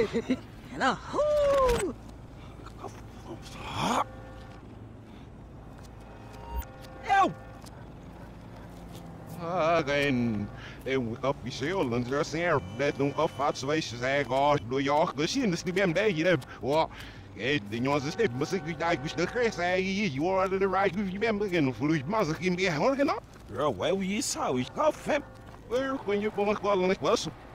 Não. Eu! En officieel er zijn dat een afvaartswijs zijn gehad door je gezien is die ben bij je wat de jongens is maar ik dacht dus de gres hij you are the right with you ben beginnen vloeit maar ik in die hoor genoeg Girl, where were you saw? We got fam. when you kom ik wel en ik was